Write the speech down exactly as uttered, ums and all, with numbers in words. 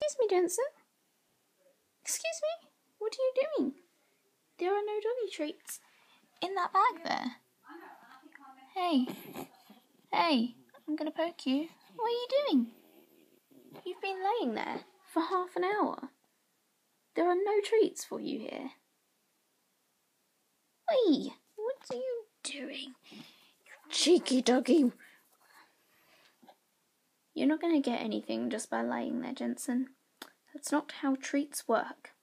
Excuse me, Jensen. Excuse me? What are you doing? There are no doggy treats in that bag there. Hey. Hey, I'm going to poke you. What are you doing? You've been laying there for half an hour. There are no treats for you here. Hey, what are you doing? You cheeky doggy. You're not going to get anything just by laying there, Jensen. That's not how treats work.